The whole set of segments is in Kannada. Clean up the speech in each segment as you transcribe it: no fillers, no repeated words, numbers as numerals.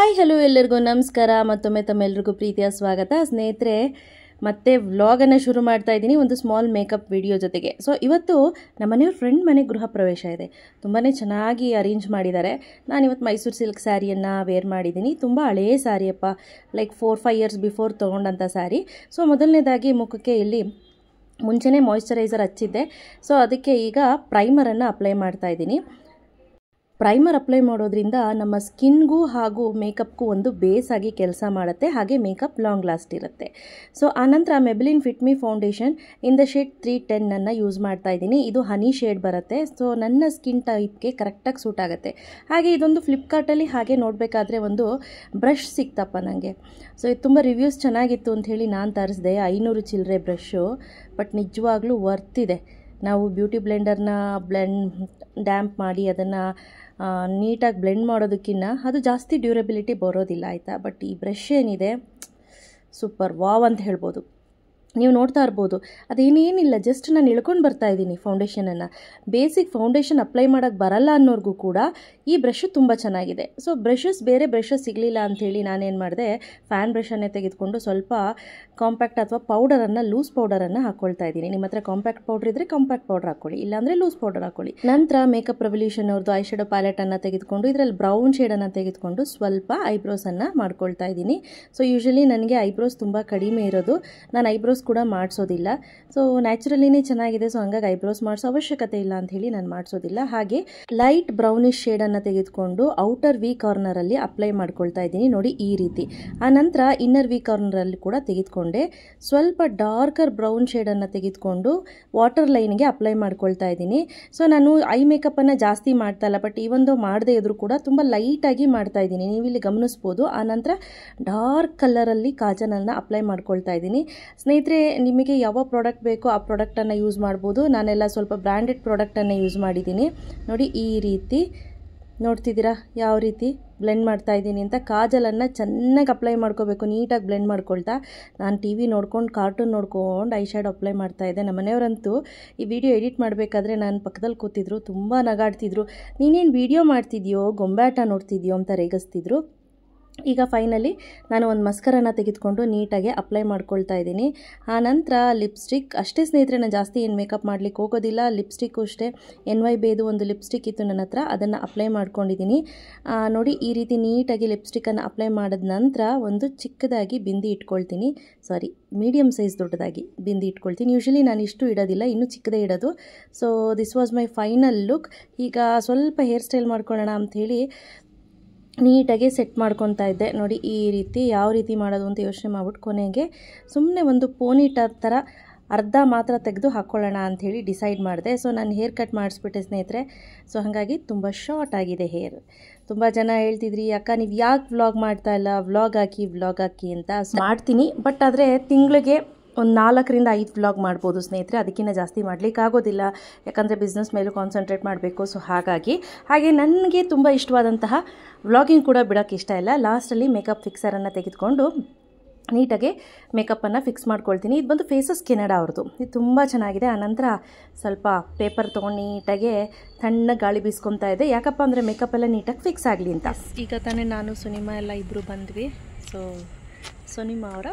ಹಾಯ್ ಹಲೋ ಎಲ್ಲರಿಗೂ ನಮಸ್ಕಾರ. ಮತ್ತೊಮ್ಮೆ ತಮ್ಮೆಲ್ಲರಿಗೂ ಪ್ರೀತಿಯ ಸ್ವಾಗತ. ಸ್ನೇಹಿತರೆ, ಮತ್ತೆ ವ್ಲಾಗನ್ನು ಶುರು ಮಾಡ್ತಾ ಇದ್ದೀನಿ ಒಂದು ಸ್ಮಾಲ್ ಮೇಕಪ್ ವಿಡಿಯೋ ಜೊತೆಗೆ. ಸೊ ಇವತ್ತು ನಮ್ಮ ಮನೆಯವ್ರ ಫ್ರೆಂಡ್ ಮನೆ ಗೃಹ ಪ್ರವೇಶ ಇದೆ. ತುಂಬಾ ಚೆನ್ನಾಗಿ ಅರೇಂಜ್ ಮಾಡಿದ್ದಾರೆ. ನಾನಿವತ್ತು ಮೈಸೂರು ಸಿಲ್ಕ್ ಸ್ಯಾರಿಯನ್ನು ವೇರ್ ಮಾಡಿದ್ದೀನಿ. ತುಂಬ ಹಳೆಯ ಸ್ಯಾರಿಯಪ್ಪ, ಲೈಕ್ 4-5 ಇಯರ್ಸ್ ಬಿಫೋರ್ ತೊಗೊಂಡಂಥ ಸ್ಯಾರಿ. ಸೊ ಮೊದಲನೇದಾಗಿ ಮುಖಕ್ಕೆ ಇಲ್ಲಿ ಮುಂಚೆನೇ ಮಾಯಿಶ್ಚರೈಸರ್ ಹಚ್ಚಿದ್ದೆ. ಸೊ ಅದಕ್ಕೆ ಈಗ ಪ್ರೈಮರನ್ನು ಅಪ್ಲೈ ಮಾಡ್ತಾ ಇದ್ದೀನಿ. ಪ್ರೈಮರ್ ಅಪ್ಲೈ ಮಾಡೋದ್ರಿಂದ ನಮ್ಮ ಸ್ಕಿನ್ಗೂ ಹಾಗೂ ಮೇಕಪ್ಗೂ ಒಂದು ಬೇಸ್ ಆಗಿ ಕೆಲಸ ಮಾಡುತ್ತೆ, ಹಾಗೆ ಮೇಕಪ್ ಲಾಂಗ್ ಲಾಸ್ಟ್ ಇರುತ್ತೆ. ಸೊ ಆನಂತರ Maybelline fit me foundation in the shade 310 use ಮಾಡ್ತಾ ಇದ್ದೀನಿ. ಇದು ಹನಿ ಶೇಡ್ ಬರುತ್ತೆ. ಸೊ ನನ್ನ ಸ್ಕಿನ್ ಟೈಪ್ಗೆ ಕರೆಕ್ಟಾಗಿ ಸೂಟ್ ಆಗುತ್ತೆ. ಹಾಗೆ ಇದೊಂದು ಫ್ಲಿಪ್ಕಾರ್ಟಲ್ಲಿ ಹಾಗೆ ನೋಡಬೇಕಾದ್ರೆ ಒಂದು ಬ್ರಷ್ ಸಿಕ್ತಪ್ಪ ನನಗೆ. ಸೊ ಇದು ತುಂಬ ರಿವ್ಯೂಸ್ ಚೆನ್ನಾಗಿತ್ತು ಅಂಥೇಳಿ ನಾನು ತರಿಸಿದೆ. 500 ಚಿಲ್ಲರೆ ಬ್ರಷು, ಬಟ್ ನಿಜವಾಗ್ಲೂ ವರ್ತ್ ಇದೆ. ನಾವು ಬ್ಯೂಟಿ ಬ್ಲೆಂಡರ್ನ ಡ್ಯಾಂಪ್ ಮಾಡಿ ಅದನ್ನು ನೀಟಾಗಿ ಬ್ಲೆಂಡ್ ಮಾಡೋದಕ್ಕಿಂತ ಅದು ಜಾಸ್ತಿ ಡ್ಯೂರಬಿಲಿಟಿ ಬರೋದಿಲ್ಲ, ಆಯಿತಾ. ಬಟ್ ಈ ಬ್ರಷ್ ಏನಿದೆ ಸೂಪರ್ ವಾವ್ ಅಂತ ಹೇಳ್ಬೋದು. ನೀವು ನೋಡ್ತಾ ಇರ್ಬೋದು, ಅದೇನೇನಿಲ್ಲ, ಜಸ್ಟ್ ನಾನು ಇಳ್ಕೊಂಡು ಬರ್ತಾ ಇದ್ದೀನಿ ಫೌಂಡೇಶನನ್ನು. ಬೇಸಿಕ್ ಫೌಂಡೇಶನ್ ಅಪ್ಲೈ ಮಾಡೋಕ್ಕೆ ಬರಲ್ಲ ಅನ್ನೋರ್ಗೂ ಕೂಡ ಈ ಬ್ರಷು ತುಂಬ ಚೆನ್ನಾಗಿದೆ. ಸೊ ಬೇರೆ ಬ್ರಷಸ್ ಸಿಗಲಿಲ್ಲ ಅಂಥೇಳಿ ನಾನೇನು ಮಾಡಿದೆ, ಫ್ಯಾನ್ ಬ್ರಷನ್ನೇ ತೆಗೆದುಕೊಂಡು ಸ್ವಲ್ಪ ಕಾಂಪ್ಯಾಕ್ಟ್ ಅಥವಾ ಪೌಡರನ್ನು, ಲೂಸ್ ಪೌಡರನ್ನು ಹಾಕ್ಕೊಳ್ತಾ ಇದ್ದೀನಿ. ನಿಮ್ಮ ಹತ್ರ ಕಾಂಪ್ಯಾಕ್ಟ್ ಪೌಡರ್ ಇದ್ದರೆ ಕಾಂಪ್ಯಾಕ್ಟ್ ಪೌಡರ್ ಹಾಕ್ಕೊಳ್ಳಿ, ಇಲ್ಲಾಂದರೆ ಲೂಸ್ ಪೌಡರ್ ಹಾಕ್ಕೊಳ್ಳಿ. ನಂತರ ಮೇಕಪ್ ರೆವಲ್ಯೂಷನ್ ಅವ್ರದ್ದು ಐ ಶೇಡೋ ಪ್ಯಾಲೆಟನ್ನು ತೆಗೆದುಕೊಂಡು ಇದರಲ್ಲಿ ಬ್ರೌನ್ ಶೇಡನ್ನು ತೆಗೆದುಕೊಂಡು ಸ್ವಲ್ಪ ಐಬ್ರೋಸನ್ನು ಮಾಡ್ಕೊಳ್ತಾ ಇದ್ದೀನಿ. ಸೊ ಯೂಶಲಿ ನನಗೆ ಐಬ್ರೋಸ್ ತುಂಬ ಕಡಿಮೆ ಇರೋದು, ನಾನು ಐಬ್ರೋಸ್ ಕೂಡ ಮಾಡಿಸೋದಿಲ್ಲ. ಸೊ ನ್ಯಾಚುರಲಿನೇ ಚೆನ್ನಾಗಿದೆ. ಸೊ ಹಂಗಾಗಿ ಐಬ್ರೋಸ್ ಮಾಡಿಸೋ ಅವಶ್ಯಕತೆ ಇಲ್ಲ ಅಂತ ಹೇಳಿ ನಾನು ಮಾಡಿಸೋದಿಲ್ಲ. ಹಾಗೆ ಲೈಟ್ ಬ್ರೌನಿಶ್ ಶೇಡನ್ನು ತೆಗೆದುಕೊಂಡು ಔಟರ್ ವಿ ಕಾರ್ನರಲ್ಲಿ ಅಪ್ಲೈ ಮಾಡ್ಕೊಳ್ತಾ ಇದ್ದೀನಿ, ನೋಡಿ ಈ ರೀತಿ. ಆ ನಂತರ ಇನ್ನರ್ ವಿ ಕಾರ್ನರಲ್ಲಿ ಕೂಡ ತೆಗೆದುಕೊಂಡೆ ಸ್ವಲ್ಪ ಡಾರ್ಕರ್ ಬ್ರೌನ್ ಶೇಡನ್ನು ತೆಗೆದುಕೊಂಡು ವಾಟರ್ ಲೈನ್ಗೆ ಅಪ್ಲೈ ಮಾಡ್ಕೊಳ್ತಾ ಇದ್ದೀನಿ. ಸೊ ನಾನು ಐ ಮೇಕಪ್ಪನ್ನು ಜಾಸ್ತಿ ಮಾಡ್ತಾ ಇಲ್ಲ, ಬಟ್ ಈ ಒಂದು ಮಾಡದೇ ಇದ್ರೂ ಕೂಡ ತುಂಬ ಲೈಟಾಗಿ ಮಾಡ್ತಾ ಇದ್ದೀನಿ, ನೀವು ಇಲ್ಲಿ ಗಮನಿಸ್ಬೋದು. ಆ ನಂತರ ಡಾರ್ಕ್ ಕಲರಲ್ಲಿ ಕಾಜಲನ್ನು ಅಪ್ಲೈ ಮಾಡ್ಕೊಳ್ತಾ ಇದ್ದೀನಿ. ಸ್ನೇಹಿತರೆ, ನಿಮಗೆ ಯಾವ ಪ್ರಾಡಕ್ಟ್ ಬೇಕೋ ಆ ಪ್ರಾಡಕ್ಟನ್ನು ಯೂಸ್ ಮಾಡ್ಬೋದು. ನಾನೆಲ್ಲ ಸ್ವಲ್ಪ ಬ್ರ್ಯಾಂಡೆಡ್ ಪ್ರಾಡಕ್ಟನ್ನು ಯೂಸ್ ಮಾಡಿದ್ದೀನಿ. ನೋಡಿ ಈ ರೀತಿ ನೋಡ್ತಿದ್ದೀರಾ ಯಾವ ರೀತಿ ಬ್ಲೆಂಡ್ ಮಾಡ್ತಾ ಇದ್ದೀನಿ ಅಂತ. ಕಾಜಲನ್ನು ಚೆನ್ನಾಗಿ ಅಪ್ಲೈ ಮಾಡ್ಕೋಬೇಕು, ನೀಟಾಗಿ ಬ್ಲೆಂಡ್ ಮಾಡ್ಕೊಳ್ತಾ. ನಾನು ಟಿ ವಿ ನೋಡ್ಕೊಂಡು, ಕಾರ್ಟೂನ್ ನೋಡ್ಕೊಂಡು ಐ ಶ್ಯಾಡೋ ಅಪ್ಲೈ ಮಾಡ್ತಾ ಇದ್ದೆ. ನಮ್ಮ ಮನೆಯವರಂತೂ ಈ ವಿಡಿಯೋ ಎಡಿಟ್ ಮಾಡಬೇಕಾದ್ರೆ ನಾನು ಪಕ್ಕದಲ್ಲಿ ಕೂತಿದ್ರು, ತುಂಬ ನಗಾಡ್ತಿದ್ರು. ನೀನೇನು ವಿಡಿಯೋ ಮಾಡ್ತಿದ್ಯೋ, ಗೊಂಬಾಟ ನೋಡ್ತಿದ್ಯೋ ಅಂತ ರೇಗಿಸ್ತಿದ್ರು. ಈಗ ಫೈನಲಿ ನಾನು ಒಂದು ಮಸ್ಕರನ್ನು ತೆಗೆದುಕೊಂಡು ನೀಟಾಗಿ ಅಪ್ಲೈ ಮಾಡ್ಕೊಳ್ತಾ ಇದ್ದೀನಿ. ಆ ನಂತರ ಲಿಪ್ಸ್ಟಿಕ್ ಅಷ್ಟೇ ಸ್ನೇಹಿತರೆ, ನಾನು ಜಾಸ್ತಿ ಏನು ಮೇಕಪ್ ಮಾಡಲಿಕ್ಕೆ ಹೋಗೋದಿಲ್ಲ. ಲಿಪ್ಸ್ಟಿಕ್ಕು ಅಷ್ಟೇ NY ಬೇದು ಒಂದು ಲಿಪ್ಸ್ಟಿಕ್ ಇತ್ತು ನನ್ನ ಹತ್ರ, ಅದನ್ನು ಅಪ್ಲೈ ಮಾಡ್ಕೊಂಡಿದ್ದೀನಿ. ನೋಡಿ ಈ ರೀತಿ ನೀಟಾಗಿ ಲಿಪ್ಸ್ಟಿಕ್ಕನ್ನು ಅಪ್ಲೈ ಮಾಡಿದ ನಂತರ ಒಂದು ಚಿಕ್ಕದಾಗಿ ಬಿಂದಿ ಇಟ್ಕೊಳ್ತೀನಿ, ಸಾರಿ ಮೀಡಿಯಮ್ ಸೈಜ್ ದೊಡ್ಡದಾಗಿ ಬಿಂದಿ ಇಟ್ಕೊಳ್ತೀನಿ. ಯೂಶಲಿ ನಾನು ಇಷ್ಟು ಇಡೋದಿಲ್ಲ, ಇನ್ನೂ ಚಿಕ್ಕದೇ ಇಡೋದು. So this was my final look. ಈಗ ಸ್ವಲ್ಪ ಹೇರ್ ಸ್ಟೈಲ್ ಮಾಡ್ಕೊಳ್ಳೋಣ ಅಂಥೇಳಿ ನೀಟಾಗಿ ಸೆಟ್ ಮಾಡ್ಕೊತಾ ಇದ್ದೆ. ನೋಡಿ ಈ ರೀತಿ ಯಾವ ರೀತಿ ಮಾಡೋದು ಅಂತ ಯೋಚನೆ ಮಾಡ್ಬಿಟ್ಟು ಕೊನೆಗೆ ಸುಮ್ಮನೆ ಒಂದು ಪೋನಿಟ ಥರ ಅರ್ಧ ಮಾತ್ರ ತೆಗೆದು ಹಾಕ್ಕೊಳ್ಳೋಣ ಅಂಥೇಳಿ ಡಿಸೈಡ್ ಮಾಡಿದೆ. ಸೊ ನಾನು ಹೇರ್ ಕಟ್ ಮಾಡಿಸ್ಬಿಟ್ಟೆ ಸ್ನೇಹಿತರೆ. ಸೊ ಹಾಗಾಗಿ ತುಂಬ ಶಾರ್ಟ್ ಆಗಿದೆ ಹೇರ್. ತುಂಬ ಜನ ಹೇಳ್ತಿದ್ರಿ, ಅಕ್ಕ ನೀವು ಯಾಕೆ ವ್ಲಾಗ್ ಮಾಡ್ತಾ ಇಲ್ಲ, ವ್ಲಾಗ್ ಹಾಕಿ ಅಂತ. ಮಾಡ್ತೀನಿ, ಬಟ್ ಆದರೆ ತಿಂಗಳಿಗೆ ಒಂದು 4ರಿಂದ 5 ವ್ಲಾಗ್ ಮಾಡ್ಬೋದು ಸ್ನೇಹಿತರೆ, ಅದಕ್ಕಿಂತ ಜಾಸ್ತಿ ಮಾಡಲಿಕ್ಕೆ ಆಗೋದಿಲ್ಲ, ಯಾಕಂದರೆ ಬಿಸ್ನೆಸ್ ಮೇಲೂ ಕಾನ್ಸಂಟ್ರೇಟ್ ಮಾಡಬೇಕು. ಸೊ ಹಾಗೆ ನನಗೆ ತುಂಬ ಇಷ್ಟವಾದಂತಹ ವ್ಲಾಗಿಂಗ್ ಕೂಡ ಬಿಡೋಕ್ಕೆ ಇಷ್ಟ ಇಲ್ಲ. ಲಾಸ್ಟಲ್ಲಿ ಮೇಕಪ್ ಫಿಕ್ಸರನ್ನು ತೆಗೆದುಕೊಂಡು ನೀಟಾಗಿ ಮೇಕಪ್ಪನ್ನು ಫಿಕ್ಸ್ ಮಾಡ್ಕೊಳ್ತೀನಿ. ಇದು ಬಂದು ಫೇಸಸ್ ಕೆನಡಾ ಅವ್ರದ್ದು, ಇದು ತುಂಬ ಚೆನ್ನಾಗಿದೆ. ಆನಂತರ ಸ್ವಲ್ಪ ಪೇಪರ್ ತೊಗೊಂಡು ನೀಟಾಗೆ ತಣ್ಣಗೆ ಗಾಳಿ ಬೀಸ್ಕೊತಾ ಇದೆ, ಯಾಕಪ್ಪ ಅಂದರೆ ಮೇಕಪ್ ಎಲ್ಲ ನೀಟಾಗಿ ಫಿಕ್ಸ್ ಆಗಲಿ ಅಂತ. ಈಗ ತಾನೇ ನಾನು ಸುನಿಮಾ ಎಲ್ಲ ಇಬ್ಬರು ಬಂದ್ವಿ. ಸೊ ಸುನಿಮಾ ಅವರ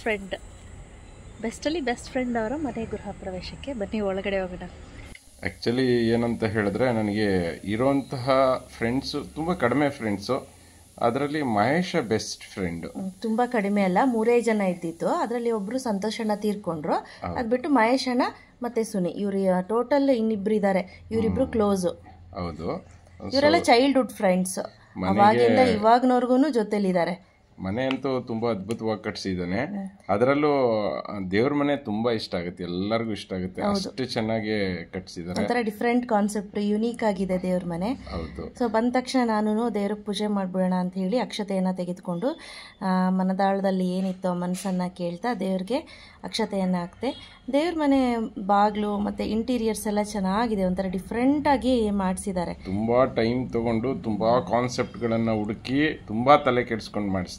ಬೆಸ್ಟ್ ಫ್ರೆಂಡ್ ಅವರ ಮನೆ ಗೃಹ ಪ್ರವೇಶಕ್ಕೆ ಬನ್ನಿ, ಒಳಗಡೆ ಹೋಗೋಣ. ಆ್ಯಕ್ಚುಲಿ ಏನಂತ ಹೇಳಿದ್ರೆ, ನನಗೆ ಇರೋಂತಹ ಫ್ರೆಂಡ್ಸು ತುಂಬ ಕಡಿಮೆ ಫ್ರೆಂಡ್ಸು. ಅದರಲ್ಲಿ ಮಹೇಶ ಬೆಸ್ಟ್ ಫ್ರೆಂಡ್. ತುಂಬ ಕಡಿಮೆ ಅಲ್ಲ, 3 ಜನ ಇದ್ದಿತ್ತು. ಅದರಲ್ಲಿ ಒಬ್ಬರು ಸಂತೋಷಣ್ಣ ತೀರ್ಕೊಂಡ್ರು. ಅದು ಬಿಟ್ಟು ಮಹೇಶಣ್ಣ ಮತ್ತು ಸುನಿ, ಇವ್ರು ಟೋಟಲ್ ಇನ್ನಿಬ್ರು ಇದ್ದಾರೆ. ಇವರಿಬ್ರು ಕ್ಲೋಸು. ಹೌದು, ಇವರೆಲ್ಲ ಚೈಲ್ಡ್ಹುಡ್ ಫ್ರೆಂಡ್ಸ್, ಅವಾಗಿಂದ ಇವಾಗ್ನವ್ರಿಗೂ ಜೊತೆಲಿದ್ದಾರೆ. ಮನೆ ಅಂತೂ ತುಂಬ ಅದ್ಭುತವಾಗಿ ಕಟ್ಸಿದ್ದಾನೆ. ಅದರಲ್ಲೂ ದೇವ್ರ ಮನೆ ತುಂಬ ಇಷ್ಟ ಆಗುತ್ತೆ, ಎಲ್ಲರಿಗೂ ಇಷ್ಟ ಆಗುತ್ತೆ, ಅಷ್ಟು ಚೆನ್ನಾಗಿ ಕಟ್ಸಿದ್ದಾರೆ. ಒಂಥರ ಡಿಫ್ರೆಂಟ್ ಕಾನ್ಸೆಪ್ಟ್, ಯುನೀಕ್ ಆಗಿದೆ ದೇವ್ರ ಮನೆ. ಹೌದು. ಸೊ ಬಂದ ತಕ್ಷಣ ನಾನು ದೇವ್ರಿಗೆ ಪೂಜೆ ಮಾಡ್ಬಿಡೋಣ ಅಂತ ಹೇಳಿ ಅಕ್ಷತೆಯನ್ನು ತೆಗೆದುಕೊಂಡು ಮನದಾಳದಲ್ಲಿ ಏನಿತ್ತೋ ಮನಸ್ಸನ್ನು ಕೇಳ್ತಾ ದೇವ್ರಿಗೆ ಅಕ್ಷತೆಯನ್ನು ಹಾಕ್ತೆ. ದೇವ್ರ ಮನೆ ಬಾಗಿಲು ಮತ್ತು ಇಂಟೀರಿಯರ್ಸ್ ಎಲ್ಲ ಚೆನ್ನಾಗಿದೆ, ಒಂಥರ ಡಿಫ್ರೆಂಟಾಗಿ ಮಾಡಿಸಿದ್ದಾರೆ. ತುಂಬ ಟೈಮ್ ತೊಗೊಂಡು ತುಂಬ ಕಾನ್ಸೆಪ್ಟ್ಗಳನ್ನು ಹುಡುಕಿ ತುಂಬ ತಲೆ ಕೆಡಿಸ್ಕೊಂಡು ಮಾಡಿಸಿದ್ದಾರೆ.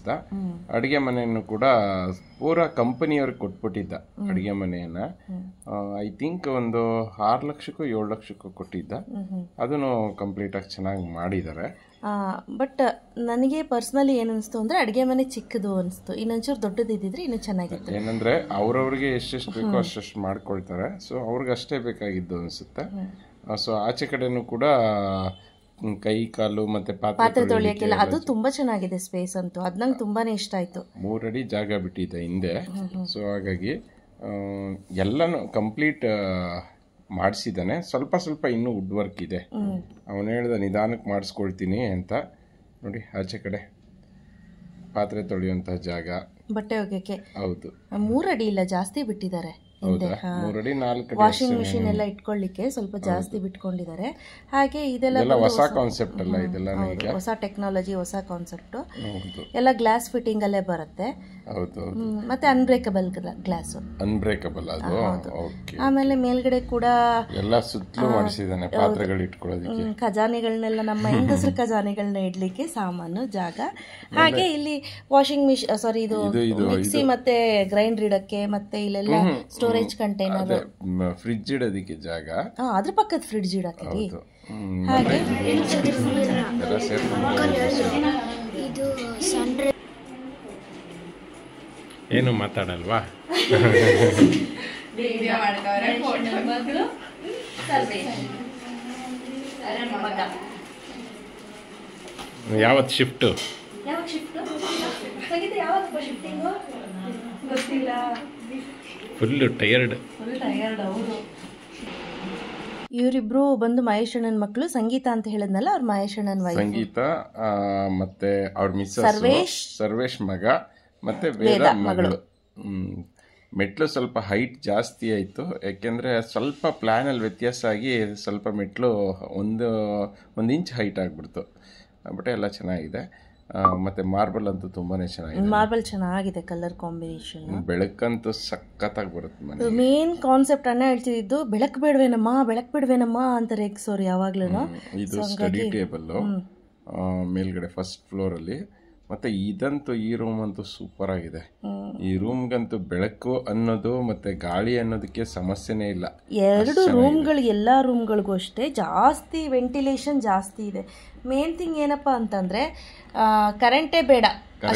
ಮಾಡಿಸ್ದ. ಅಡಿಗೆ ಮನೆಯನ್ನು ಕೂಡ ಪೂರಾ ಕಂಪನಿಯವ್ರಿಗೆ ಕೊಟ್ಬಿಟ್ಟಿದ್ದ ಅಡಿಗೆ ಮನೆಯನ್ನ. ಐ ಥಿಂಕ್ ಒಂದು 6 ಲಕ್ಷಕ್ಕೂ 7 ಲಕ್ಷಕ್ಕೂ ಕೊಟ್ಟಿದ್ದ. ಅದನ್ನು ಕಂಪ್ಲೀಟ್ ಆಗಿ ಚೆನ್ನಾಗಿ ಮಾಡಿದ್ದಾರೆ. ಬಟ್ ನನಗೆ ಪರ್ಸನಲಿ ಏನು ಅನಿಸ್ತು ಅಂದರೆ ಅಡುಗೆ ಮನೆ ಚಿಕ್ಕದು ಅನಿಸ್ತು. ಇನ್ನೊಂಚೂರು ದೊಡ್ಡದಿದ್ದಿದ್ರೆ ಇನ್ನೂ ಚೆನ್ನಾಗಿತ್ತು. ಏನಂದ್ರೆ ಅವ್ರವ್ರಿಗೆ ಎಷ್ಟೆಷ್ಟು ಬೇಕೋ ಅಷ್ಟು ಮಾಡ್ಕೊಳ್ತಾರೆ. ಸೊ ಅವ್ರಿಗೆ ಅಷ್ಟೇ ಬೇಕಾಗಿದ್ದು ಅನಿಸುತ್ತೆ. ಸೊ ಆಚೆ ಕಡೆನೂ ಕೂಡ ಕೈ ಕಾಲು ಮತ್ತೆ ಪಾತ್ರೆ ತೊಳೆಯೋಕ್ಕೆಲ್ಲ ಅದು ತುಂಬಾ ಚೆನ್ನಾಗಿದೆ ಸ್ಪೇಸ್ ಅಂತೂ. ಅದು ನಂಗೆ ತುಂಬಾನೇ ಇಷ್ಟ ಆಯ್ತು. 3 ಅಡಿ ಜಾಗ ಬಿಟ್ಟಿದೆ ಹಿಂದೆ. ಸೊ ಹಾಗಾಗಿ ಎಲ್ಲನೂ ಕಂಪ್ಲೀಟ್ ಮಾಡಿಸಿದ್ದಾನೆ. ಸ್ವಲ್ಪ ಸ್ವಲ್ಪ ಇನ್ನೂ ವುಡ್ ವರ್ಕ್ ಇದೆ. ಅವನು ಹೇಳ್ದ ನಿಧಾನಕ್ಕೆ ಮಾಡಿಸ್ಕೊಳ್ತೀನಿ ಅಂತ. ನೋಡಿ ಆಚೆ ಕಡೆ ಪಾತ್ರೆ ತೊಳೆಯುವಂತ ಜಾಗ, ಬಟ್ಟೆ ಒಗೆಯಕ್ಕೆ. ಹೌದು, 3 ಅಡಿ ಇಲ್ಲ, ಜಾಸ್ತಿ ಬಿಟ್ಟಿದ್ದಾರೆ. 3 ಅಡಿ 4 ಅಡಿ ವಾಷಿಂಗ್ ಮಿಷಿನ್ ಎಲ್ಲ ಇಟ್ಕೊಳ್ಳಿಕ್ಕೆ ಸ್ವಲ್ಪ ಜಾಸ್ತಿ ಬಿಟ್ಕೊಂಡಿದ್ದಾರೆ. ಹಾಗೆ ಇದೆಲ್ಲ ಹೊಸ ಕಾನ್ಸೆಪ್ಟ್ ಅಲ್ಲ, ಇದೆಲ್ಲ ಹೊಸ ಟೆಕ್ನಾಲಜಿ, ಹೊಸ ಕಾನ್ಸೆಪ್ಟ್. ಎಲ್ಲ ಗ್ಲಾಸ್ ಫಿಟ್ಟಿಂಗ್ ಅಲ್ಲೇ ಬರುತ್ತೆ. ಹೌದು, ಮತ್ತೆ ಅನ್ಬ್ರೇಕಬಲ್ ಗ್ಲಾಸ್. ಅನ್ಬ್ರೇಕಬಲ್ ಅದು. ಆಮೇಲೆ ಮೇಲ್ಗಡೆ ಕೂಡ ಎಲ್ಲ ಸುತ್ತಲೂ ಮಾಡಿಸಿದಾನೆ ಪಾತ್ರೆಗಳು ಇಟ್ಕೊಳ್ಳೋದಕ್ಕೆ. ಖಜಾನೆಗಳನ್ನೆಲ್ಲ ನಮ್ಮ ಹೆಂಗಸರು ಖಜಾನೆಗಳನ್ನ ಇಡ್ಲಿಕ್ಕೆ ಸಾಮಾನು ಜಾಗ. ಹಾಗೆ ಇಲ್ಲಿ ವಾಷಿಂಗ್ ಮಿಷಿನ್, ಸಾರಿ ಇದು ಮಿಕ್ಸಿ ಮತ್ತೆ ಗ್ರೈಂಡರ್ ಇಡಕ್ಕೆ, ಮತ್ತೆ ಇಲ್ಲೆಲ್ಲ ಸ್ಟೋರೇಜ್ ಕಂಟೈನರ್, ಫ್ರಿಡ್ಜ್ ಇಡೋದಕ್ಕೆ ಜಾಗ, ಅದ್ರ ಪಕ್ಕದ ಫ್ರಿಡ್ಜ್ ಇಡಕ್ಕೆ. ಹಾಗೆ ಏನು ಮಾತಾಡಲ್ವಾ? ಯಾವತ್ತು ಶಿಫ್ಟು? Full tired. ಇವರಿಬ್ರು ಬಂದು ಮಹೇಶ್ ಅಣ್ಣನ ಮಕ್ಕಳು. ಸಂಗೀತ ಅಂತ ಹೇಳಿದ್ನಲ್ಲ, ಅವ್ರ ಮಹೇಶ್ ಅಣ್ಣನ ವೈಫ್. ಸಂಗೀತ ಮತ್ತೆ ಅವ್ರ ಮಿಸ್ಸಸ್ ಸರ್ವೇಶ್ ಮಗ ಮತ್ತೆ ವೇದ ಮಗಳು. ಮೆಟ್ಲು ಸ್ವಲ್ಪ ಹೈಟ್ ಜಾಸ್ತಿ ಆಯಿತು. ಯಾಕೆಂದರೆ ಸ್ವಲ್ಪ ಪ್ಲ್ಯಾನಲ್ಲಿ ವ್ಯತ್ಯಾಸ ಆಗಿ ಸ್ವಲ್ಪ ಮೆಟ್ಲು ಒಂದು ಇಂಚ್ ಹೈಟ್ ಆಗಿಬಿಡ್ತು. ಬಟ್ ಎಲ್ಲ ಚೆನ್ನಾಗಿದೆ. ಮತ್ತು ಮಾರ್ಬಲ್ ಅಂತೂ ತುಂಬಾ ಚೆನ್ನಾಗಿದೆ. ಮಾರ್ಬಲ್ ಚೆನ್ನಾಗಿದೆ, ಕಲರ್ ಕಾಂಬಿನೇಷನ್. ಬೆಳಕಂತೂ ಸಖತ್ತಾಗಿ ಬರುತ್ತೆ ಮನೆ. ಮೇನ್ ಕಾನ್ಸೆಪ್ಟ್ ಅನ್ನ ಹೇಳ್ತಿದ್ದು, ಬೆಳಕು ಬಿಡ್ವೇನಮ್ಮ ಅಂತ ರೇಗ್ಸೋರು ಯಾವಾಗ್ಲೂ. ಇದು ಸ್ಟಡಿ ಟೇಬಲ್ಲು ಮೇಲ್ಗಡೆ ಫಸ್ಟ್ ಫ್ಲೋರಲ್ಲಿ. ಮತ್ತು ಇದಂತೂ ಈ ರೂಮ್ ಅಂತೂ ಸೂಪರ್ ಆಗಿದೆ. ಈ ರೂಮ್ಗಂತೂ ಬೆಳಕು ಅನ್ನೋದು ಮತ್ತೆ ಗಾಳಿ ಅನ್ನೋದಕ್ಕೆ ಸಮಸ್ಯೆನೇ ಇಲ್ಲ. 2 ರೂಮ್ಗಳು, ಎಲ್ಲ ರೂಮ್ಗಳಿಗೂ ಅಷ್ಟೇ ಜಾಸ್ತಿ ವೆಂಟಿಲೇಷನ್ ಜಾಸ್ತಿ ಇದೆ. ಮೇನ್ ಥಿಂಗ್ ಏನಪ್ಪಾ ಅಂತಂದ್ರೆ ಕರೆಂಟೇ ಬೇಡ,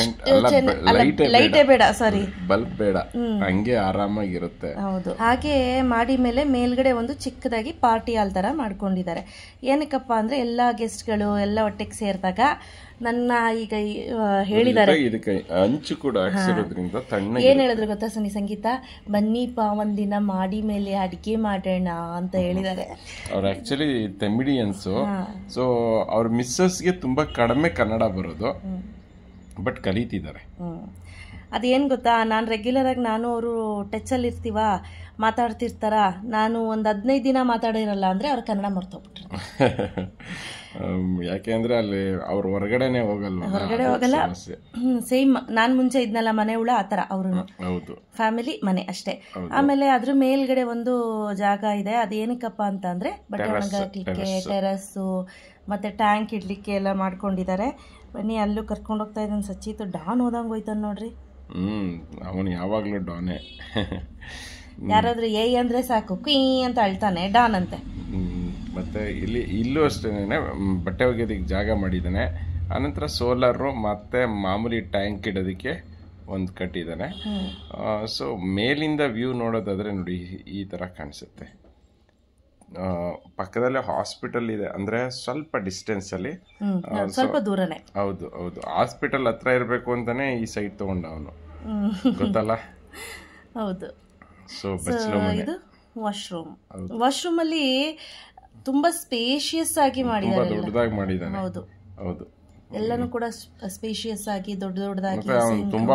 ಲೈಟೇ ಬೇಡ, ಸಾರಿ ಬಲ್ಬ್ ಬೇಡ, ಹಂಗೆ ಆರಾಮಾಗಿರುತ್ತೆ. ಹೌದು. ಹಾಗೆ ಮಾಡಿ ಮೇಲೆ ಮೇಲ್ಗಡೆ ಒಂದು ಚಿಕ್ಕದಾಗಿ ಪಾರ್ಟಿ ಹಾಲ್ ತರ ಮಾಡ್ಕೊಂಡಿದ್ದಾರೆ. ಏನಕ್ಕಪ್ಪ ಅಂದ್ರೆ ಎಲ್ಲಾ ಗೆಸ್ಟ್ಗಳು ಎಲ್ಲ ಒಟ್ಟಿಗೆ ಸೇರಿದಾಗ ನನ್ನ ಈಗ ಹೇಳಿದ್ದಾರೆ, ಹಂಚು ಕೂಡ ಹಾಕ್ಸಿರೋದ್ರಿಂದ ತಣ್ಣಗೆ. ಏನ್ ಹೇಳಿದ್ರು ಗೊತ್ತಾ ಸಂಗೀತ, ಬನ್ನಿಪ್ಪ ಒಂದಿನ ಮಾಡಿ ಮೇಲೆ ಅಡಿಗೆ ಮಾಡೋಣ ಅಂತ ಹೇಳಿದ್ದಾರೆ. ಅವ್ರು ಆಕ್ಚುಲಿ ತೆಮಿಡಿಯನ್ಸು. ಸೊ ಅವ್ರ ಮಿಸ್ಸಸ್ಗೆ ತುಂಬಾ ಕಡಿಮೆ ಕನ್ನಡ ಬರೋದು, ಬಟ್ ಕಲಿತಿದ್ದಾರೆ. ಅದೇನು ಗೊತ್ತಾ, ನಾನು ರೆಗ್ಯುಲರ್ ಆಗಿ ನಾನು ಅವರು ಟಚಲ್ಲಿ ಇರ್ತೀವ, ಮಾತಾಡ್ತಿರ್ತಾರ. ನಾನು ಒಂದು 15 ದಿನ ಮಾತಾಡಿರಲ್ಲ ಅಂದರೆ ಅವ್ರು ಕನ್ನಡ ಮರ್ತೋಗ್ಬಿಟ್ರು. ಯಾಕೆಂದ್ರೆ ಅಲ್ಲಿ ಅವ್ರು ಹೊರಗಡೆ ಹೋಗಲ್ಲ. ಸೇಮ್ ನಾನು ಮುಂಚೆ ಇದ್ನಲ್ಲ ಮನೆ ಉಳ ಆ ಥರ ಅವರು. ಹೌದು, ಫ್ಯಾಮಿಲಿ ಮನೆ ಅಷ್ಟೇ. ಆಮೇಲೆ ಅದ್ರ ಮೇಲ್ಗಡೆ ಒಂದು ಜಾಗ ಇದೆ. ಅದೇನಕ್ಕಪ್ಪ ಅಂತ ಅಂದ್ರೆ ಬಟ್ಟೆ ಒಣಗಾಕ್ಲಿಕ್ಕೆ, ಟೆರಸ್ಸು ಮತ್ತೆ ಟ್ಯಾಂಕ್ ಇಡ್ಲಿಕ್ಕೆ ಎಲ್ಲ ಮಾಡ್ಕೊಂಡಿದ್ದಾರೆ. ಬನ್ನಿ ಅಲ್ಲೂ ಕರ್ಕೊಂಡು ಹೋಗ್ತಾ ಇದ್ದಾನೆ ಸಚಿತ್. ಡಾನ್ ಹೋದಂಗೆ ಹೋಯ್ತಾನೆ ನೋಡ್ರಿ. ಅವನು ಯಾವಾಗ್ಲೂ ಡಾನೇ. ಯಾರಾದ್ರೂ ಏ ಅಂದ್ರೆ ಸಾಕು ಕುಯ್ ಅಂತ ಅಳ್ತಾನೆ, ಡಾನ್ ಅಂತೆ. ಮತ್ತೆ ಇಲ್ಲೂ ಅಷ್ಟೇನೆ ಬಟ್ಟೆ ಒಗೆಯೋದಕ್ಕೆ ಜಾಗ ಮಾಡಿದ್ದಾನೆ. ಆನಂತರ ಸೋಲಾರು ಮತ್ತೆ ಮಾಮೂಲಿ ಟ್ಯಾಂಕ್ ಇಡೋದಕ್ಕೆ ಒಂದು ಕಟ್ಟಿದ್ದಾನೆ. ಸೊ ಮೇಲಿಂದ ವ್ಯೂ ನೋಡೋದಾದ್ರೆ ನೋಡಿ ಈ ತರ ಕಾಣಿಸುತ್ತೆ. ಪಕ್ಕದಲ್ಲೇ ಹಾಸ್ಪಿಟಲ್ ಇದೆ, ಅಂದ್ರೆ ಸ್ವಲ್ಪ ಡಿಸ್ಟೆನ್ಸ್ ಅಲ್ಲಿ, ಸ್ವಲ್ಪ ದೂರನೇ. ಹೌದು ಹೌದು, ಹಾಸ್ಪಿಟಲ್ ಹತ್ರ ಇರಬೇಕು ಅಂತಾನೆ ಈ ಸೈಟ್ ತಗೊಂಡ ಅವನು, ಗೊತ್ತಲ್ಲ. ಹೌದು. ಸೊ ಇದು ವಾಶ್ರೂಮ್ ಅಲ್ಲಿ ತುಂಬಾ ಸ್ಪೇಷಿಯಸ್ ಆಗಿ ಮಾಡಿದ್ದಾರೆ, ದೊಡ್ಡದಾಗಿ ಮಾಡಿದ್ದಾನೆ. ಹೌದು ಹೌದು, ಎಲ್ಲಾನು ಕೂಡ ಸ್ಪೇಷಿಯಸ್ ಆಗಿ ದೊಡ್ಡದಾಗಿ ತುಂಬಾ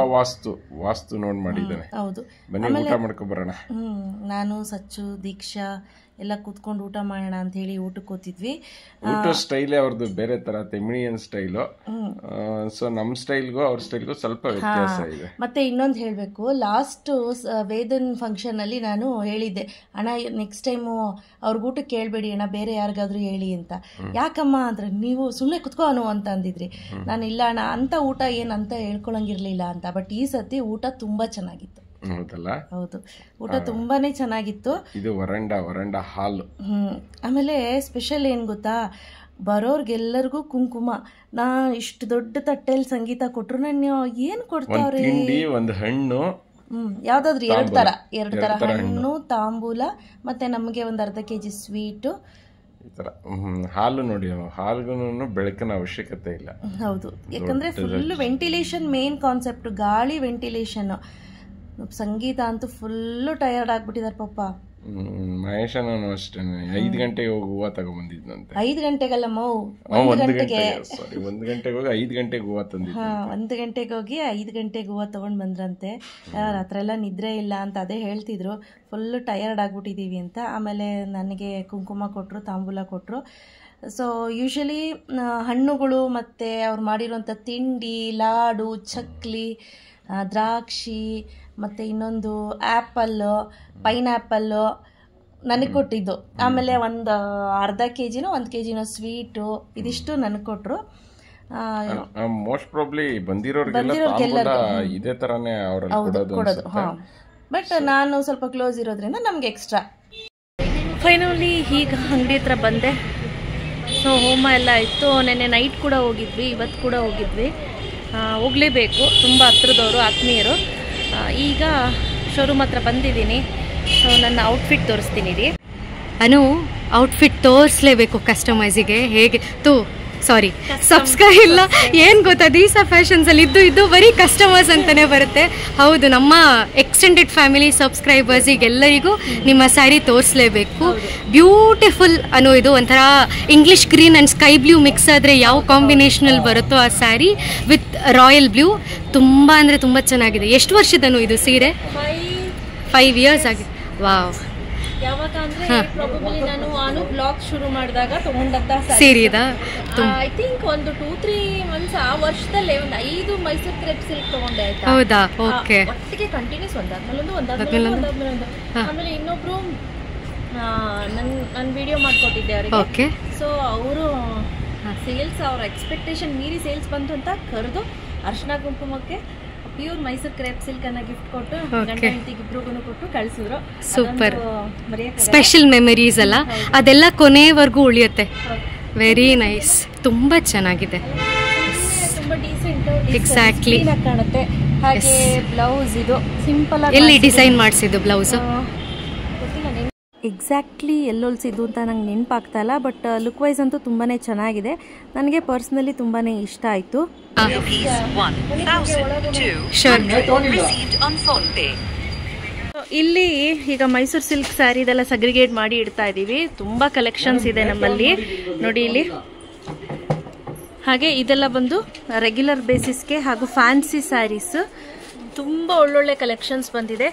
ವಾಸ್ತು ನೋಡ್ ಮಾಡಿದ್ದಾನೆ. ಹೌದು. ಬನ್ನಿ ಊಟ ಮಾಡ್ಕೊ ಬರೋಣ. ನಾನು ಸಚ್ಚು ದೀಕ್ಷಾ ಎಲ್ಲ ಕೂತ್ಕೊಂಡು ಊಟ ಮಾಡೋಣ ಅಂತ ಹೇಳಿ ಊಟಕ್ಕೆ ಕೂತಿದ್ವಿ. ಊಟ ಸ್ಟೈಲೇ ಅವ್ರದ್ದು ಬೇರೆ ತರ, ತೆಮಿಳಿಯನ್ ಸ್ಟೈಲು. ಸೊ ನಮ್ಮ ಸ್ಟೈಲ್ಗೂ ಅವ್ರ ಸ್ಟೈಲ್ಗೂ ಸ್ವಲ್ಪ ವ್ಯತ್ಯಾಸ ಇದೆ. ಮತ್ತೆ ಇನ್ನೊಂದು ಹೇಳಬೇಕು, ಲಾಸ್ಟ್ ವೇದನ್ ಫಂಕ್ಷನ್ ಅಲ್ಲಿ ನಾನು ಹೇಳಿದ್ದೆ, ಅಣ್ಣ ನೆಕ್ಸ್ಟ್ ಟೈಮು ಅವ್ರಿಗೆ ಊಟಕ್ಕೆ ಕೇಳಬೇಡಿ ಅಣ್ಣ, ಬೇರೆ ಯಾರಿಗಾದ್ರೂ ಹೇಳಿ ಅಂತ. ಯಾಕಮ್ಮ ಅಂದ್ರೆ ನೀವು ಸುಮ್ಮನೆ ಕುತ್ಕೋನು ಅಂತ ಅಂದಿದ್ರಿ. ನಾನು ಇಲ್ಲ ಅಣ್ಣ ಅಂತ ಊಟ ಏನಂತ ಹೇಳ್ಕೊಳಂಗಿರ್ಲಿಲ್ಲ ಅಂತ. ಬಟ್ ಈ ಸತಿ ಊಟ ತುಂಬಾ ಚೆನ್ನಾಗಿತ್ತು. ಹೌದಲ್ಲ? ಹೌದು, ಊಟ ತುಂಬಾನೇ ಚೆನ್ನಾಗಿತ್ತು. ಇದು ವರಂಡ ಹಾಲ್. ಆಮೇಲೆ ಸ್ಪೆಷಲ್ ಏನ್ ಗೊತ್ತಾ, ಬರೋರ್ಗೆಲ್ಲರಿಗೂ ಕುಂಕುಮ. ನಾ ಇಷ್ಟು ದೊಡ್ಡ ತಟ್ಟೆಯಲ್ಲಿ ಸಂಗೀತ ಕೊಟ್ರು ನಾನು ಏನ್ ಕೊಡ್ತಾವ್ರೆ, ಒಂದು ಹಣ್ಣು, ಯಾವ್ದಾದ್ರು ಎರಡು ತರ ಹಣ್ಣು, ತಾಂಬೂಲ, ಮತ್ತೆ ನಮಗೆ ಒಂದು ಅರ್ಧ kg ಸ್ವೀಟು, ಈ ತರ ಹಾಲು. ನೋಡಿ, ಹಾಲ್ಗೂ ಬೆಳಕಿನ ಅವಶ್ಯಕತೆ ಇಲ್ಲ. ಹೌದು, ಯಾಕಂದ್ರೆ ಫುಲ್ ವೆಂಟಿಲೇಷನ್ ಮೇನ್ ಕಾನ್ಸೆಪ್ಟ್, ಗಾಳಿ ವೆಂಟಿಲೇಷನ್. ಸಂಗೀತ ಅಂತೂ ಫುಲ್ಲು ಟಯರ್ಡ್ ಆಗ್ಬಿಟ್ಟಿದಾರೆ ಪಾಪ. ಮಹೇಶನೂ ಅಷ್ಟೇ 5 ಗಂಟೆಗೆ ಹೋಗಿ ಹೂವು ತಗೊಂಡ್ಬಂದಿದ್ನಂತೆ. 5 ಗಂಟೆಗಲ್ಲ ಮೌ, 1 ಗಂಟೆಗೆ ಹೋಗಿ 5 ಗಂಟೆಗೆ ಹೂವು ತಂದಿದ್ದ. 1 ಗಂಟೆಗೆ ಹೋಗಿ 5 ಗಂಟೆಗೆ ಹೂವು ತಗೊಂಡ್ ಬಂದ್ರಂತೆ. ರಾತ್ರಿ ಎಲ್ಲ ನಿದ್ರೆ ಇಲ್ಲ ಅಂತ ಅದೇ ಹೇಳ್ತಿದ್ರು, ಫುಲ್ಲು ಟಯರ್ಡ್ ಆಗ್ಬಿಟ್ಟಿದೀವಿ ಅಂತ. ಆಮೇಲೆ ನನಗೆ ಕುಂಕುಮ ಕೊಟ್ಟರು, ತಾಂಬೂಲ ಕೊಟ್ಟರು. ಸೊ ಯೂಶಲಿ ಹಣ್ಣುಗಳು ಮತ್ತು ಅವ್ರು ಮಾಡಿರೋಂಥ ತಿಂಡಿ, ಲಾಡು, ಚಕ್ಲಿ, ದ್ರಾಕ್ಷಿ, ಮತ್ತು ಇನ್ನೊಂದು ಆ್ಯಪಲ್ಲು, ಪೈನಾಪಲ್ಲು ನನಗೆ ಕೊಟ್ಟಿದ್ದು. ಆಮೇಲೆ ಒಂದು ಅರ್ಧ kg 1 kg ಸ್ವೀಟು, ಇದಿಷ್ಟು ನನಗೆ ಕೊಟ್ಟರು. ಮೋಸ್ಟ್ ಪ್ರಾಬ್ಲಿ ಬಂದಿರೋರಿಗೆಲ್ಲ ಇದೇ ತರನೇ ಕೊಡೋದು. ಹಾಂ, ಬಟ್ ನಾನು ಸ್ವಲ್ಪ ಕ್ಲೋಸ್ ಇರೋದ್ರಿಂದ ನಮ್ಗೆ ಎಕ್ಸ್ಟ್ರಾ. ಫೈನಲಿ ಈಗ ಅಂಗಡಿ ಹತ್ರ ಬಂದೆ. ಸೊ ಹೋಮ ಎಲ್ಲ ಇತ್ತು. ನೆನ್ನೆ ನೈಟ್ ಕೂಡ ಹೋಗಿದ್ವಿ, ಇವತ್ತು ಕೂಡ ಹೋಗಿದ್ವಿ. ಹೋಗಲೇಬೇಕು, ತುಂಬ ಹತ್ರದವರು, ಆತ್ಮೀಯರು. ಈಗ ಶೋರೂಮ್ ಹತ್ರ ಬಂದಿದ್ದೀನಿ. ಸೊ ನನ್ನ ಔಟ್ಫಿಟ್ ತೋರಿಸ್ತೀನಿ ರೀ. ಔಟ್ಫಿಟ್ ತೋರಿಸ್ಲೇಬೇಕು ಕಸ್ಟಮೈಸಿಗೆ. ಹೇಗೆ ಸಬ್ಸ್ಕ್ರೈಬ್ ಇಲ್ಲ, ಏನು ಗೊತ್ತಾ, ದೀಸಾ ಫ್ಯಾಷನ್ಸಲ್ಲಿ ಇದ್ದು ಬರೀ ಕಸ್ಟಮರ್ಸ್ ಅಂತಲೇ ಬರುತ್ತೆ. ಹೌದು, ನಮ್ಮ ಎಕ್ಸ್ಟೆಂಡೆಡ್ ಫ್ಯಾಮಿಲಿ ಸಬ್ಸ್ಕ್ರೈಬರ್ಸಿಗೆ ಎಲ್ಲರಿಗೂ ನಿಮ್ಮ ಸ್ಯಾರಿ ತೋರಿಸ್ಲೇಬೇಕು. ಬ್ಯೂಟಿಫುಲ್ ಇದು ಒಂಥರ English green and sky blue mix ಆದರೆ ಯಾವ ಕಾಂಬಿನೇಷನಲ್ಲಿ ಬರುತ್ತೋ ಆ ಸ್ಯಾರಿ ವಿತ್ ರಾಯಲ್ ಬ್ಲೂ. ತುಂಬ ಅಂದರೆ ತುಂಬ ಚೆನ್ನಾಗಿದೆ. ಎಷ್ಟು ವರ್ಷದನು ಇದು ಸೀರೆ? 5 years ಆಗಿದೆ. ವಾವ್. ಯಾವಾಗ ಅಂದ್ರೆ ಪ್ರಾಬಬ್ಲಿ ನಾನು ಬ್ಲಾಗ್ ಶುರು ಮಾಡಿದಾಗ ತಗೊಂಡಂತ ಸೀರೆ ಇದೆ. ಐ ಥಿಂಕ್ ಒಂದು 2-3 ಮಂತ್ಸ್ ಆ ವರ್ಷದಲ್ಲೇ ಒಂದು 5 ಮೈಸೂರು ಕ್ರೇಪ್ ಸಿಲ್ಕ್ ತಗೊಂಡೆ. ಆಯ್ತಾ? ಹೌದಾ? ಓಕೆ. ಒಟ್ಟಿಗೆ ಕಂಟಿನ್ಯೂಸ್ ಒಂದಾದ್ಮೇಲೆ ಆಮೇಲೆ ಇನ್ನೊಬ್ರು ನನ್ನ ವಿಡಿಯೋ ಮಾಡ್ಕೊಟ್ಟಿದ್ದೆ ಅವರಿಗೆ. ಓಕೆ. ಸೊ ಅವರು ಸೇಲ್ಸ್, ಅವ್ರ ಎಕ್ಸ್ಪೆಕ್ಟೇಷನ್ ಮೀರಿ ಸೇಲ್ಸ್ ಬಂತು ಅಂತ ಕರೆದು ಅರ್ಶಿನ ಕುಂಕುಮಕ್ಕೆ ಪ್ಯೂರ್ ಮೈಸೂರು ಕ್ರೇಪ್ ಸಿಲ್ಕ್ ಅನ್ನ ಗಿಫ್ಟ್ ಕೊಟ್ಟು ಗಂಡ ಹೆಂಡತಿಗೆ ಇಬ್ರಿಗೂ ಕೊಟ್ಟು ಕಳಿಸಿದ್ರು. ಸೂಪರ್. ಸ್ಪೆಷಲ್ ಮೆಮರೀಸ್ ಅಲ್ಲ, ಅದೆಲ್ಲ ಕೊನೆವರೆಗೂ ಉಳಿಯುತ್ತೆ. ವೆರಿ ನೈಸ್, ತುಂಬ ಚೆನ್ನಾಗಿದೆ. ತುಂಬಾ ಡೀಸೆಂಟ್, ಎಕ್ಸಾಕ್ಟ್ಲಿ ಕಾಣುತ್ತೆ. ಹಾಗೆ ಬ್ಲೌಸ್ ಇದು ಸಿಂಪಲ್ ಆಗಿ ಎಲ್ಲಿ ಡಿಸೈನ್ ಮಾಡಿಸಿದ್ದು ಬ್ಲೌಸ್? ಎಕ್ಸಾಕ್ಟ್ಲಿ ಎಲ್ಲಿ ಹೊಲಿಸಿದ್ದು ಅಂತ ನಂಗೆ ನೆನಪಾಗ್ತಾ ಇಲ್ಲ. ಬಟ್ ಲುಕ್ ವೈಸ್ ಅಂತೂ ತುಂಬಾ ಚೆನ್ನಾಗಿದೆ. ನನಗೆ ಪರ್ಸ್ನಲಿ ತುಂಬಾ ಇಷ್ಟ ಆಯಿತು. ಇಲ್ಲಿ ಈಗ ಮೈಸೂರು ಸಿಲ್ಕ್ ಸ್ಯಾರಿದೆಲ್ಲ ಸಗ್ರಿಗೇಟ್ ಮಾಡಿ ಇಡ್ತಾ ಇದ್ದೀವಿ. ತುಂಬ ಕಲೆಕ್ಷನ್ಸ್ ಇದೆ ನಮ್ಮಲ್ಲಿ ನೋಡಿ ಇಲ್ಲಿ. ಹಾಗೆ ಇದೆಲ್ಲ ಬಂದು ರೆಗ್ಯುಲರ್ ಬೇಸಿಸ್ಗೆ ಹಾಗೂ ಫ್ಯಾನ್ಸಿ ಸ್ಯಾರೀಸ್ ತುಂಬ ಒಳ್ಳೊಳ್ಳೆ ಕಲೆಕ್ಷನ್ಸ್ ಬಂದಿದೆ.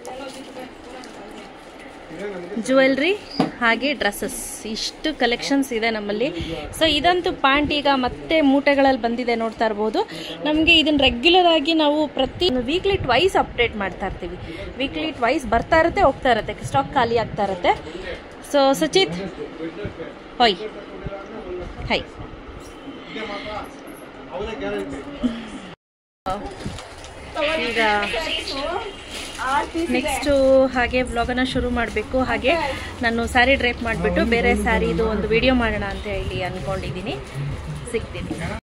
ಜ್ಯುವೆಲ್ರಿ ಹಾಗೆ ಡ್ರೆಸ್ಸಸ್, ಇಷ್ಟು ಕಲೆಕ್ಷನ್ಸ್ ಇದೆ ನಮ್ಮಲ್ಲಿ. ಸೊ ಇದಂತೂ ಪ್ಯಾಂಟ್ ಈಗ ಮತ್ತೆ ಮೂಟೆಗಳಲ್ಲಿ ಬಂದಿದೆ, ನೋಡ್ತಾ ಇರ್ಬೋದು. ನಮಗೆ ಇದನ್ನು ರೆಗ್ಯುಲರ್ ಆಗಿ ನಾವು ಪ್ರತಿ ವೀಕ್ಲಿ ಟ್ವೈಸ್ ಅಪ್ಡೇಟ್ ಮಾಡ್ತಾ ಇರ್ತೀವಿ. ವೀಕ್ಲಿ ಟ್ವೈಸ್ ಬರ್ತಾ ಇರುತ್ತೆ, ಹೋಗ್ತಾ ಇರುತ್ತೆ, ಸ್ಟಾಕ್ ಖಾಲಿ ಆಗ್ತಾ ಇರುತ್ತೆ. ಸೊ ಸುಚಿತ್ ಹೊಯ್ ಹೈ. ಈಗ ನೆಕ್ಸ್ಟು ಹಾಗೆ ವ್ಲಾಗನ್ನು ಶುರು ಮಾಡಬೇಕು. ಹಾಗೆ ನಾನು ಸ್ಯಾರಿ ಡ್ರೈಪ್ ಮಾಡಿಬಿಟ್ಟು ಬೇರೆ ಸ್ಯಾರಿದು ಒಂದು ವಿಡಿಯೋ ಮಾಡೋಣ ಅಂತ ಹೇಳಿ ಅಂದ್ಕೊಂಡಿದ್ದೀನಿ. ಸಿಗ್ತೀನಿ.